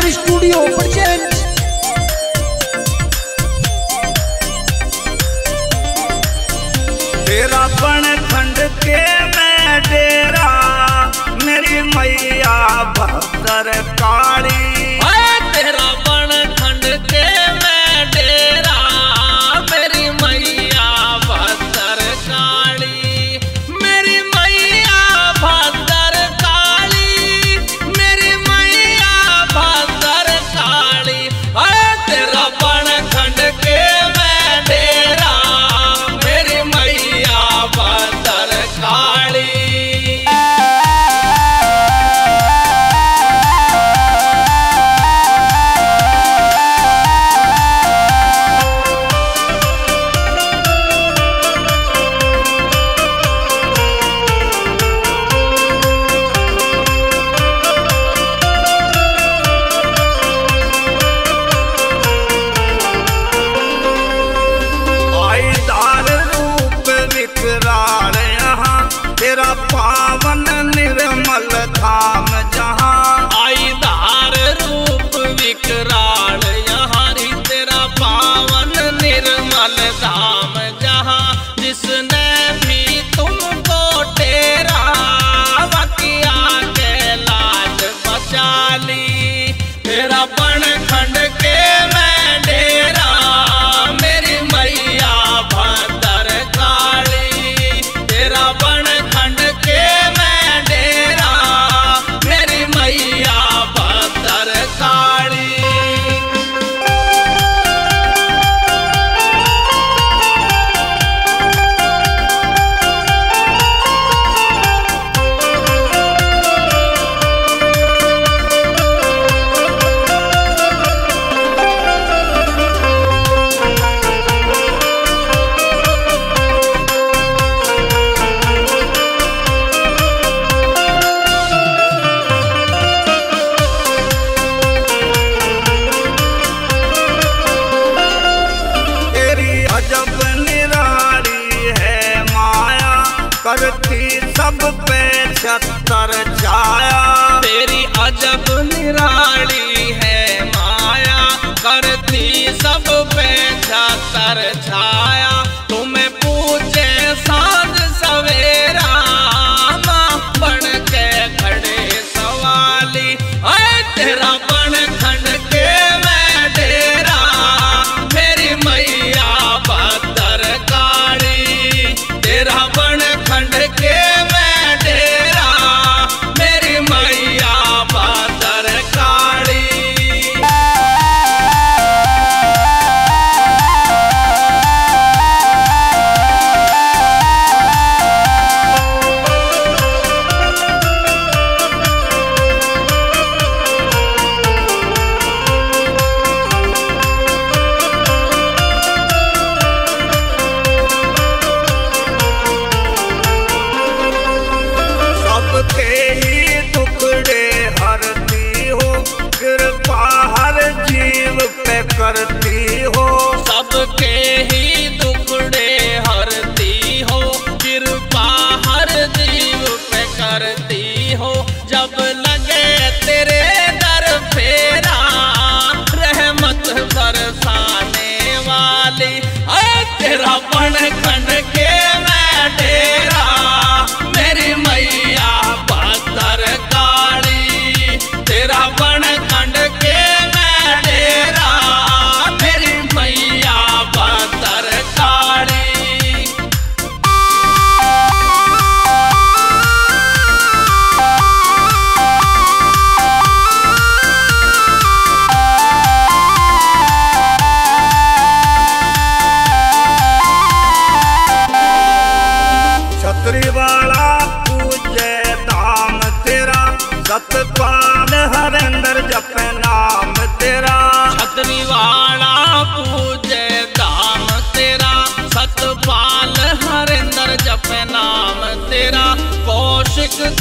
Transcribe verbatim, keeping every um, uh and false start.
सागर studio present. तेरा बन खंड के मैं डेरा, मेरी मैया भक्तर काली। तेरा बन खंड के मैं डेरा, मेरी मैया भक्तर काली। मेरी मैया भक्तर काली, मेरी मैया भक्तर काली। तेरा बन खंड के मैं डेरा, मेरी मैया भक्तर काली। तेरा पावन निर्मल धाम जहाँ, आई धार रूप विकराल यहाँ री। तेरा पावन निर्मल धाम जहाँ, जिसने भी तुमको तेरा बकिया के लाज बचा ली। तेरा बन खंड के मैं डेरा, मेरी मैया भक्तर काली। तेरा बन खंड के मैं डेरा, मेरी मैया भक्तर काली। अजब निराली है माया, करती सब पे छतर छाया। तेरी अजब निराली है माया, करती सब पे छतर छाया। तुम्हें पूछे सांझ सवेरा, माँ बन के खड़े सवाली। तेरा बन खंड के मैं डेरा, मेरी मैया भक्तर काली। तेरा बन खंड के मैं डेरा, मेरी मैया भक्तर काली। सबके ही टुकड़े हरती हो, कृपा हर जीव पे करती हो। सबके ही टुकड़े हरती हो, कृपा हर जीव पे करती हो। जब लगे तेरे दर फेरा, रहमत बरसाने वाली। तेरा बन खंड के मैं डेरा, मेरी मैया भक्तर काली। तेरा बन खंड के मैं डेरा, मेरी मैया भक्तर काली। छतरी वाला पूजे धाम तेरा, सतपाल हरेंद्र जपे नाम तेरा। छतरी वाला पूजे धाम तेरा, सतपाल हरेंद्र जपे नाम तेरा। कौशिक